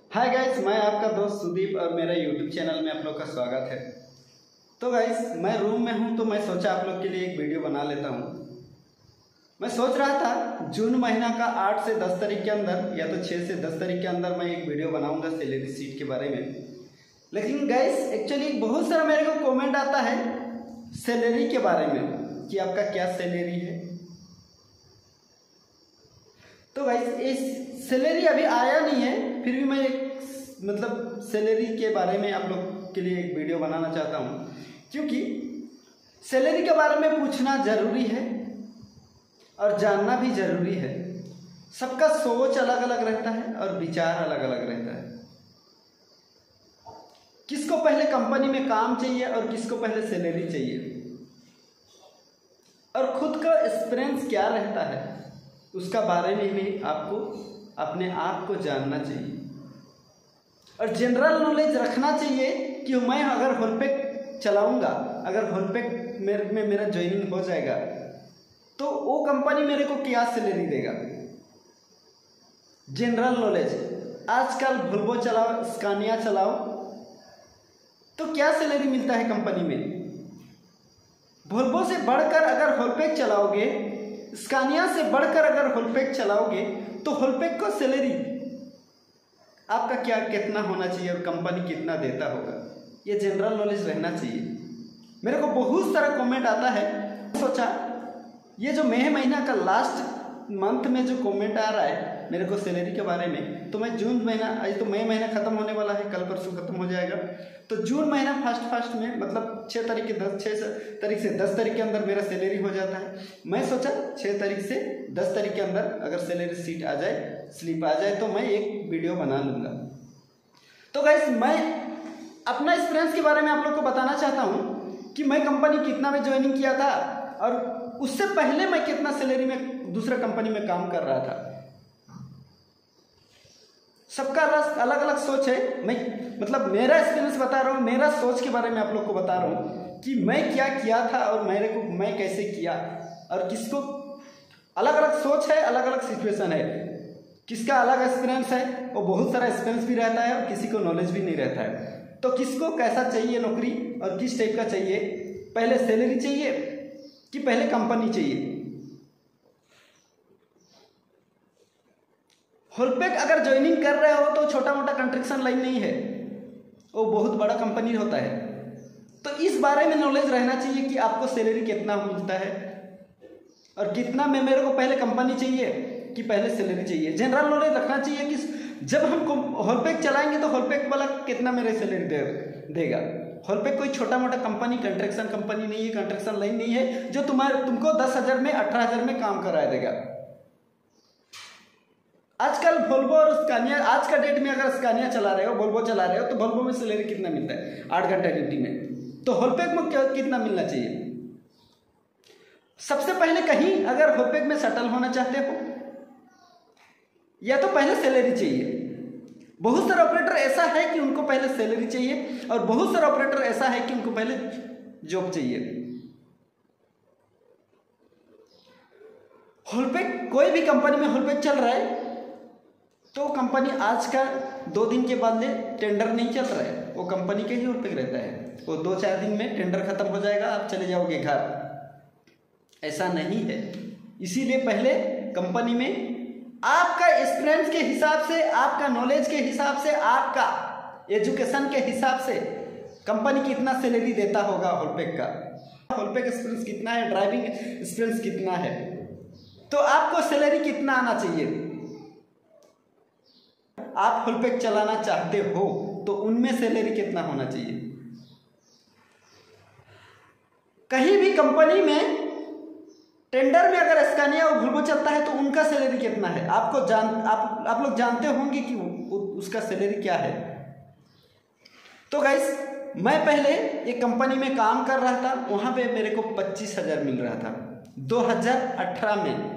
Hi guys, मैं आपका दोस्त सुदीप और मेरा यूट्यूब चैनल में आप लोग का स्वागत है। तो गाइस, मैं रूम में हूं तो मैं सोचा आप लोग के लिए एक वीडियो बना लेता हूं। मैं सोच रहा था जून महीना का 8 से 10 तारीख के अंदर या तो 6 से 10 तारीख के अंदर मैं एक वीडियो बनाऊंगा सैलरी शीट के बारे में। लेकिन गाइस एक्चुअली बहुत सारा मेरे को कॉमेंट आता है सैलरी के बारे में कि आपका क्या सैलरी है। तो गाइस इस सैलरी अभी आया नहीं है, फिर भी मैं एक सैलरी के बारे में आप लोग के लिए एक वीडियो बनाना चाहता हूँ, क्योंकि सैलरी के बारे में पूछना ज़रूरी है और जानना भी ज़रूरी है। सबका सोच अलग अलग रहता है और विचार अलग अलग रहता है। किसको पहले कंपनी में काम चाहिए और किसको पहले सैलरी चाहिए, और खुद का एक्सपीरियंस क्या रहता है उसका बारे में भी आपको अपने आप को जानना चाहिए और जनरल नॉलेज रखना चाहिए कि मैं अगर होलपेक चलाऊंगा, अगर होलपेक में मेरा ज्वाइनिंग हो जाएगा तो वो कंपनी मेरे को क्या सैलरी देगा। जनरल नॉलेज, आजकल वोल्वो चलाओ, स्कानिया चलाओ तो क्या सैलरी मिलता है कंपनी में। वोल्वो से बढ़कर अगर होलपेक चलाओगे, स्कानिया से बढ़कर अगर होलपेक चलाओगे तो होलपेक को सैलरी आपका क्या कितना होना चाहिए और कंपनी कितना देता होगा, ये जनरल नॉलेज रहना चाहिए। मेरे को बहुत सारा कमेंट आता है, सोचा ये जो मई महीना का लास्ट मंथ में जो कमेंट आ रहा है मेरे को सैलरी के बारे में, तो मैं जून महीना, आज तो मई महीना ख़त्म होने वाला है, कल परसों ख़त्म हो जाएगा, तो जून महीना फास्ट में मतलब 6 तारीख से 10 तारीख के अंदर मेरा सैलरी हो जाता है। मैं सोचा 6 तारीख से 10 तारीख के अंदर अगर सैलरी शीट आ जाए, स्लिप आ जाए, तो मैं एक वीडियो बना लूँगा। तो गाइस, मैं अपना एक्सपीरियंस के बारे में आप लोग को बताना चाहता हूँ कि मैं कंपनी कितना में ज्वाइनिंग किया था और उससे पहले मैं कितना सैलरी में दूसरा कंपनी में काम कर रहा था। सबका अलग अलग सोच है। मैं मेरा एक्सपीरियंस बता रहा हूँ, मेरा सोच के बारे में आप लोग को बता रहा हूँ कि मैं क्या किया था और मैं कैसे किया, और किसको अलग अलग सोच है, अलग अलग सिचुएशन है, किसका अलग एक्सपीरियंस है, वो बहुत सारा एक्सपीरियंस भी रहता है और किसी को नॉलेज भी नहीं रहता है। तो किसको कैसा चाहिए नौकरी और किस टाइप का चाहिए, पहले सैलरी चाहिए कि पहले कंपनी चाहिए। होलपेक अगर ज्वाइनिंग कर रहे हो तो छोटा मोटा कंस्ट्रक्शन लाइन नहीं है, वो बहुत बड़ा कंपनी होता है। तो इस बारे में नॉलेज रहना चाहिए कि आपको सैलरी कितना मिलता है और कितना में मेरे को पहले कंपनी चाहिए कि पहले सैलरी चाहिए। जनरल नॉलेज रखना चाहिए कि जब हम होलपेक चलाएंगे तो होलपेक वाला कितना मेरे सैलरी देगा। होलपेक कोई छोटा मोटा कंपनी, कंस्ट्रक्शन कंपनी नहीं है, कंस्ट्रक्शन लाइन नहीं है जो तुमको 10,000 में 18,000 में काम करा देगा। आजकल वोल्वो और स्कानिया, आज का डेट में अगर स्कानिया चला रहे हो, वोल्वो चला रहे हो, तो वोल्वो में सैलरी कितना मिलता है 8 घंटा ड्यूटी में, तो होलपेक में कितना मिलना चाहिए। सबसे पहले कहीं अगर होलपेक में सेटल होना चाहते हो या तो पहले सैलरी चाहिए। बहुत सारे ऑपरेटर ऐसा है कि उनको पहले सैलरी चाहिए और बहुत सारे ऑपरेटर ऐसा है कि उनको पहले जॉब चाहिए। होलपेक, कोई भी कंपनी में होलपेक चल रहा है तो कंपनी आज का 2 दिन के बाद टेंडर नहीं चल रहा है, वो कंपनी के ही होलपेक रहता है, वो 2-4 दिन में टेंडर खत्म हो जाएगा, आप चले जाओगे घर। ऐसा नहीं है। इसीलिए पहले कंपनी में आपका एक्सपीरियंस के हिसाब से, आपका नॉलेज के हिसाब से, आपका एजुकेशन के हिसाब से कंपनी कितना सैलरी देता होगा होलपेक का, होलपेक एक्सपीरियंस कितना है, ड्राइविंग एक्सपीरियंस कितना है, तो आपको सैलरी कितना आना चाहिए। आप होलपेक चलाना चाहते हो तो उनमें सैलरी कितना होना चाहिए। कहीं भी कंपनी में टेंडर में अगर स्कानिया और वोल्वो चलता है तो उनका सैलरी कितना है, आप लोग जानते होंगे कि उसका सैलरी क्या है। तो गाइस, मैं पहले एक कंपनी में काम कर रहा था, वहां पे मेरे को 25,000 मिल रहा था 2018 में।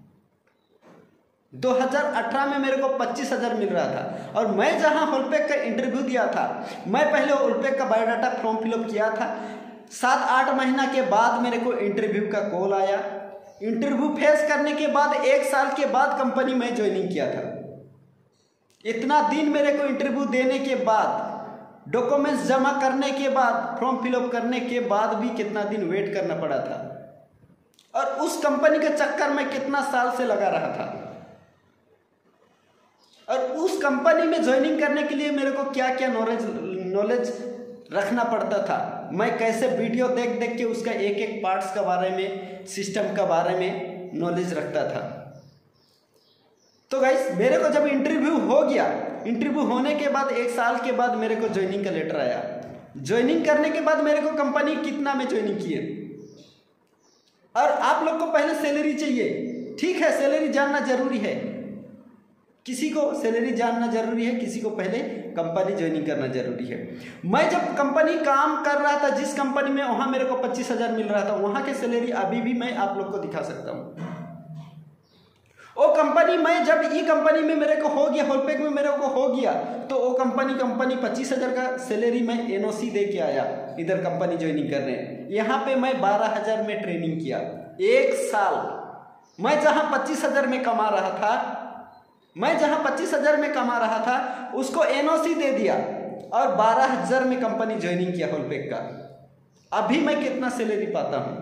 2018 में मेरे को 25,000 मिल रहा था और मैं जहां होलपेक का इंटरव्यू दिया था, मैं पहले होलपेक का बायोडाटा फॉर्म फिलअप किया था। 7-8 महीना के बाद मेरे को इंटरव्यू का कॉल आया। इंटरव्यू फेस करने के बाद 1 साल के बाद कंपनी में ज्वाइनिंग किया था। इतना दिन मेरे को इंटरव्यू देने के बाद, डॉक्यूमेंट्स जमा करने के बाद, फॉर्म फिलअप करने के बाद भी कितना दिन वेट करना पड़ा था, और उस कंपनी के चक्कर में कितना साल से लगा रहा था, और उस कंपनी में ज्वाइनिंग करने के लिए मेरे को क्या क्या नॉलेज रखना पड़ता था। मैं कैसे वीडियो देख देख के उसका एक एक पार्ट्स के बारे में, सिस्टम के बारे में नॉलेज रखता था। तो गाइस मेरे को जब इंटरव्यू हो गया, इंटरव्यू होने के बाद 1 साल के बाद मेरे को ज्वाइनिंग का लेटर आया। ज्वाइनिंग करने के बाद मेरे को कंपनी कितना में ज्वाइनिंग किए, और आप लोग को पहले सैलरी चाहिए। ठीक है, सैलरी जानना जरूरी है, किसी को सैलरी जानना जरूरी है, किसी को पहले कंपनी ज्वाइनिंग करना जरूरी है। मैं जब कंपनी काम कर रहा था, जिस कंपनी में, वहाँ मेरे को 25,000 मिल रहा था। वहाँ के सैलरी अभी भी मैं आप लोग को दिखा सकता हूँ। वो कंपनी, मैं जब ई कंपनी में मेरे को हो गया, होलपेक में मेरे को हो गया, तो वो कंपनी 25,000 का सैलरी मैं NOC दे के आया इधर कंपनी ज्वाइनिंग करने। यहाँ पे मैं 12,000 में ट्रेनिंग किया 1 साल। मैं जहाँ 25,000 में कमा रहा था, उसको NOC दे दिया और 12,000 में कंपनी ज्वाइनिंग किया होलपेक का। अभी मैं कितना सैलरी पाता हूँ,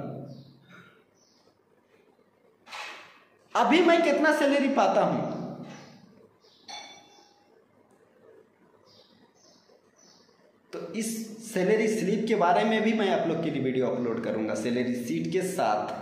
तो इस सैलरी स्लिप के बारे में भी मैं आप लोग के लिए वीडियो अपलोड करूंगा, सैलरी सीट के साथ।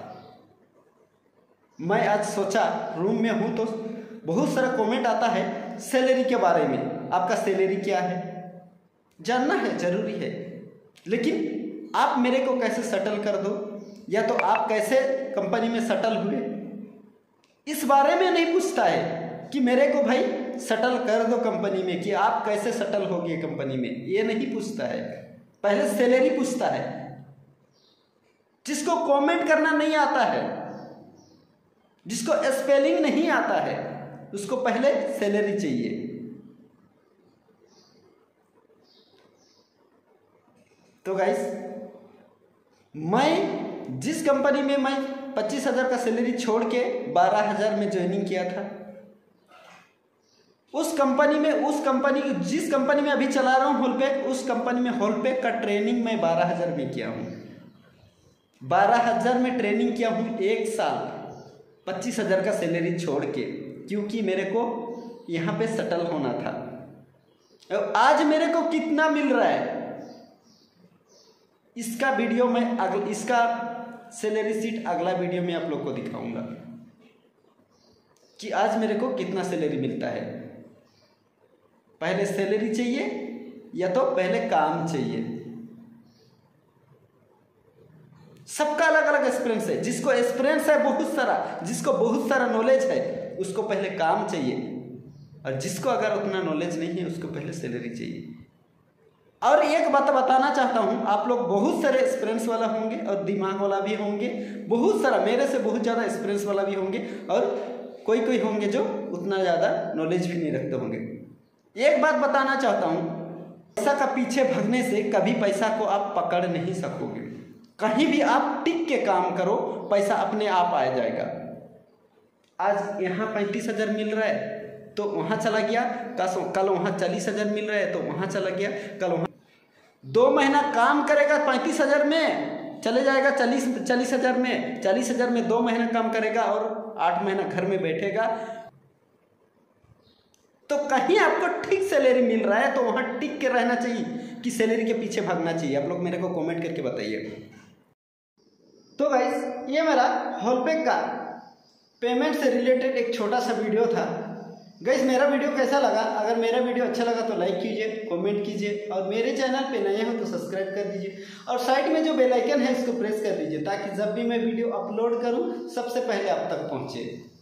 मैं आज सोचा, रूम में हूं तो बहुत सारा कमेंट आता है सैलरी के बारे में, आपका सैलरी क्या है, जानना है, जरूरी है। लेकिन आप मेरे को कैसे सेटल कर दो, या तो आप कैसे कंपनी में सेटल हुए, इस बारे में नहीं पूछता है कि मेरे को भाई सेटल कर दो कंपनी में, कि आप कैसे सेटल हो गए कंपनी में, ये नहीं पूछता है। पहले सैलरी पूछता है। जिसको कमेंट करना नहीं आता है, जिसको स्पेलिंग नहीं आता है, उसको पहले सैलरी चाहिए। तो गाइस, मैं जिस कंपनी में मैं 25,000 का सैलरी छोड़ के 12,000 में ज्वाइनिंग किया था, उस कंपनी जिस कंपनी में अभी चला रहा हूँ होलपेक, उस कंपनी में होलपेक का ट्रेनिंग मैं 12,000 में किया हूँ। 12,000 में ट्रेनिंग किया हूँ 1 साल, 25,000 का सैलरी छोड़ के, क्योंकि मेरे को यहाँ पे सेटल होना था। और आज मेरे को कितना मिल रहा है, इसका वीडियो मैं इसका सैलरी सीट अगला वीडियो में आप लोग को दिखाऊंगा कि आज मेरे को कितना सैलरी मिलता है। पहले सैलरी चाहिए या तो पहले काम चाहिए। सबका अलग अलग एक्सपीरियंस है। जिसको एक्सपीरियंस है बहुत सारा, जिसको बहुत सारा नॉलेज है, उसको पहले काम चाहिए, और जिसको अगर उतना नॉलेज नहीं है, उसको पहले सैलरी चाहिए। और एक बात बताना चाहता हूँ, आप लोग बहुत सारे एक्सपीरियंस वाला होंगे और दिमाग वाला भी होंगे, बहुत सारा, मेरे से बहुत ज़्यादा एक्सपीरियंस वाला भी होंगे, और कोई होंगे जो उतना ज़्यादा नॉलेज भी नहीं रखते होंगे। एक बात बताना चाहता हूँ, पैसा का पीछे भागने से कभी पैसा को आप पकड़ नहीं सकोगे। कहीं भी आप टिक के काम करो, पैसा अपने आप आ जाएगा। आज यहाँ 35,000 मिल रहा है तो वहाँ चला गया, कल वहाँ 40,000 मिल रहा है तो वहाँ चला गया, कल वहाँ 2 महीना काम करेगा 35,000 में, चले जाएगा 40,000 में, 40,000 में 2 महीना काम करेगा और 8 महीना घर में बैठेगा। तो कहीं आपको ठीक सैलरी मिल रहा है तो वहाँ टिक के रहना चाहिए कि सैलरी के पीछे भागना चाहिए। आप लोग मेरे को कमेंट करके बताइए। तो गाइस, ये मेरा होलपेक का पेमेंट से रिलेटेड एक छोटा सा वीडियो था। गाइस, मेरा वीडियो कैसा लगा? अगर मेरा वीडियो अच्छा लगा तो लाइक कीजिए, कमेंट कीजिए, और मेरे चैनल पे नए हो तो सब्सक्राइब कर दीजिए, और साइड में जो बेल आइकन है उसको प्रेस कर दीजिए, ताकि जब भी मैं वीडियो अपलोड करूं सबसे पहले आप तक पहुंचे।